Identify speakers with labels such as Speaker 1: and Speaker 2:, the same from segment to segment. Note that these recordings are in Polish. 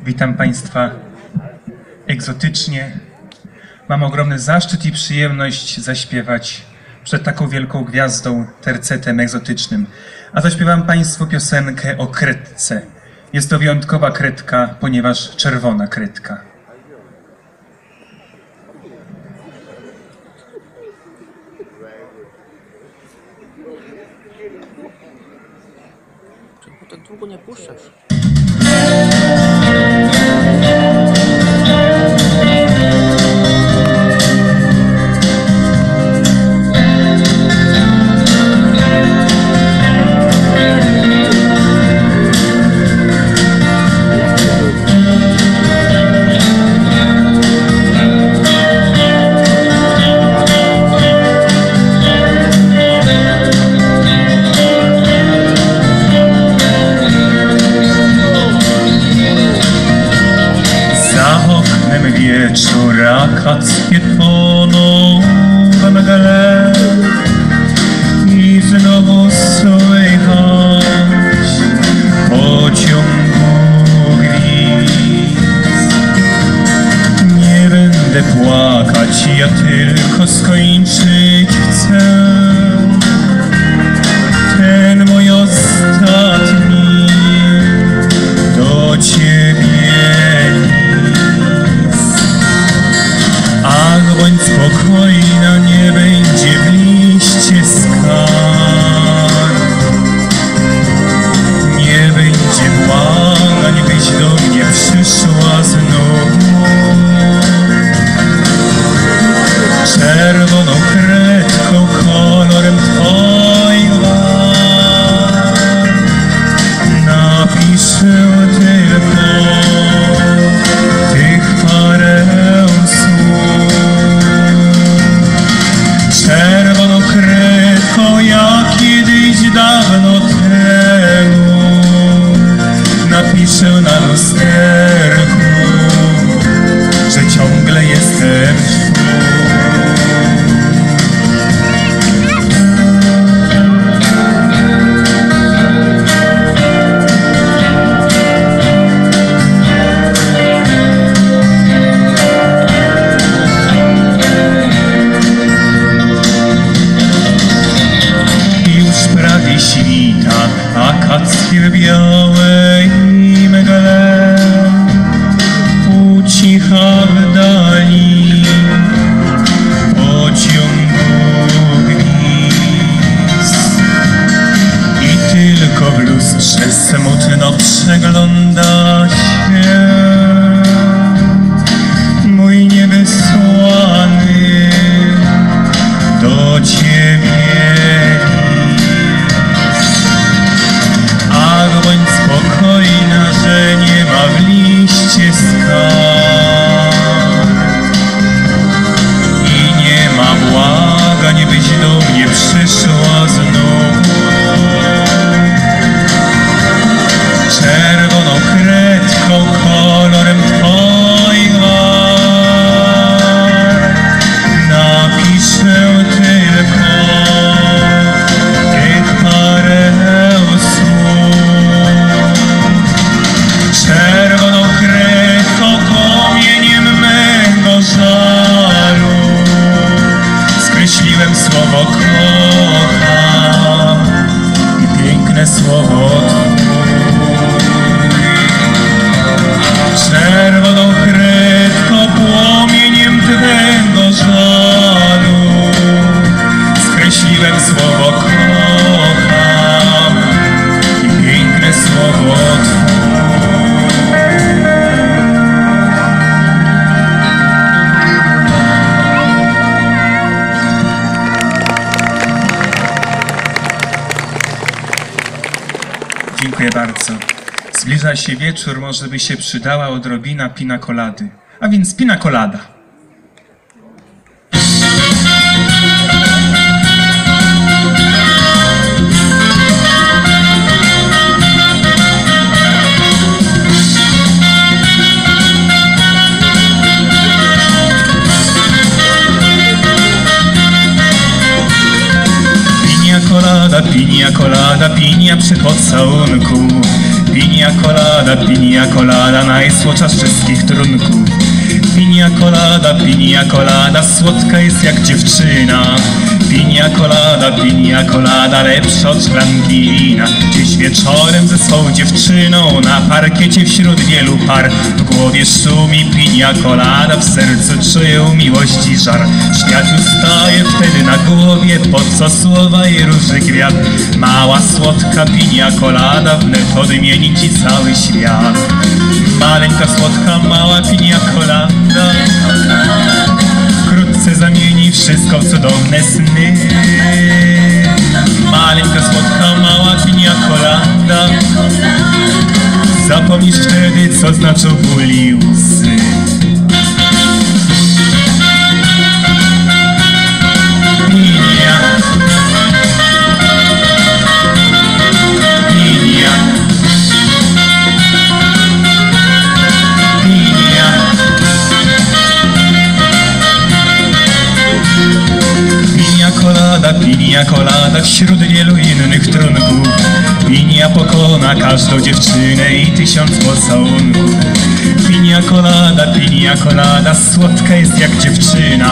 Speaker 1: Witam Państwa egzotycznie. Mam ogromny zaszczyt i przyjemność zaśpiewać przed taką wielką gwiazdą tercetem egzotycznym. A zaśpiewam Państwu piosenkę o kredce. Jest to wyjątkowa kredka, ponieważ czerwona kredka.
Speaker 2: Czemu tak długo nie puszczasz?
Speaker 1: Wieczór, akacje płoną na mgale i znowu słychać pociągu gwizd. Nie będę płakać, ja tylko skończyć chcę ten mój ostatni do Ciebie. Ach, bądź spokojna, nie będzie w liście skarg. Nie będzie błagań, byś do mnie przyszła znowu. Czerwoną kredką, kolorem twoich warg napiszę tylko tych parę słów. Czerwoną kredką, jak kiedyś dawno temu napiszę na lusterku, że ciągle jestem świta, akacje w białej mgle, ucicha w dali pociągu gwizd. I tylko w lustrze smutno przegląda się mój niewysłany do Ciebie. Ach, bądź spokojna, że nie ma w liście skarg i nie ma błagań, byś do mnie przyszła znowu. Czerwoną kredką, kolorem twoich warg napiszę tylko tych parę czerwoną kredką, płomieniem mego żaru skreśliłem słowo kocham i piękne słowo Twój. Czerwoną kredką, płomieniem Twego żaru skreśliłem słowo kocham i piękne słowo Twój. Dziękuję bardzo. Zbliża się wieczór, może by się przydała odrobina pina colady. A więc pina colada. Pinia colada, pinia przy pocałunku. Pinia colada, najsłodsza z wszystkich trunków. Pinia colada, słodka jest jak dziewczyna. Pinia colada, lepsza od szklanki wina. Dziś wieczorem ze swą dziewczyną na parkiecie wśród wielu par. W głowie szumi pinia colada, w sercu czuję miłości żar. Świat już staje wtedy na głowie, po co słowa i róży kwiat. Mała słodka pinia colada, wnet odmieni ci cały świat. Maleńka słodka, mała pinia colada, wkrótce zamieni wszystko w cudowne sny. Maleńka słodka, mała pinia colada, zapomnisz wtedy, co znaczą ból i łzy. Pinia colada wśród wielu innych trunków. Pinia pokona każdą dziewczynę i 1000 pocałunków. Pinia colada, słodka jest jak dziewczyna.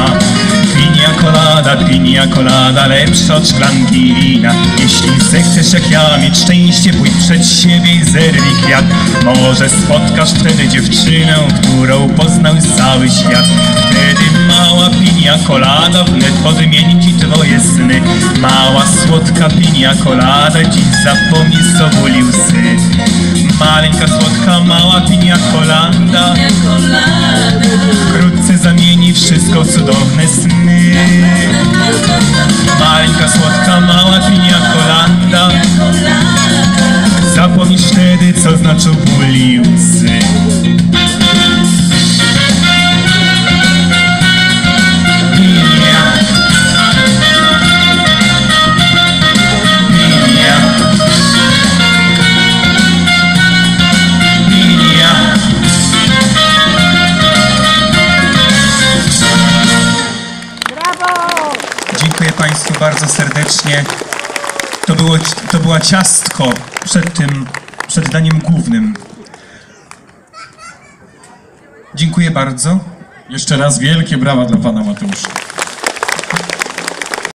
Speaker 1: Pinia colada, lepsza od szklanki wina. Jeśli zechcesz jak ja mieć szczęście, pójdź przed siebie i zerwij kwiat. Może spotkasz wtedy dziewczynę, którą poznał cały świat. Wtedy mała pinia colada wnet podmieni ci twoje sny. Mała słodka pinia colada, dziś zapomnij co boli łzy. Maleńka słodka, mała pinia colada, wkrótce zamieni wszystko w cudowne sny. Maleńka słodka, mała pinia colada, zapomnisz wtedy, co znaczą ból i łzy. Dziękuję Państwu bardzo serdecznie. To była ciastko przed daniem głównym. Dziękuję bardzo.
Speaker 3: Jeszcze raz wielkie brawa dla pana Mateusza.